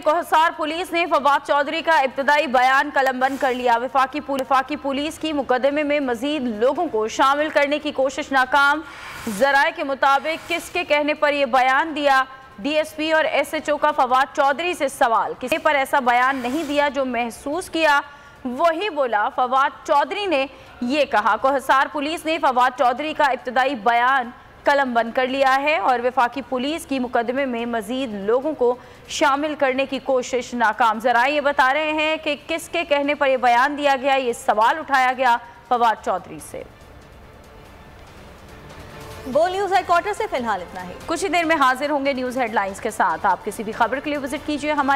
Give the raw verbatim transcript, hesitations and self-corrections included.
कोहसार police ने फवाद चौधरी का इब्तदाई बयान कलमबंद कर लिया। वफाकी वफाकी पुलिस की मुकदमे में मजीद लोगों को शामिल करने की कोशिश नाकाम। जराए के मुताबिक किसके कहने पर यह बयान दिया? डीएसपी और एसएचओ का फवाद चौधरी से सवाल, किसी पर ऐसा बयान नहीं दिया जो महसूस किया वही बोला। फवाद चौधरी ने ये कहा। कोहसार पुलिस ने फवाद चौधरी का इब्तदाई बयान कलम बंद कर लिया है और वफाकी पुलिस की मुकदमे में मजीद लोगों को शामिल करने की कोशिश नाकाम। जरा ये बता रहे हैं कि किसके कहने पर यह बयान दिया गया, ये सवाल उठाया गया फवाद चौधरी से। बोल न्यूज़ हेडक्वार्टर से फिलहाल इतना ही। कुछ ही देर में हाजिर होंगे न्यूज़ हेडलाइंस के साथ। आप किसी भी खबर के लिए विजिट कीजिए हमारे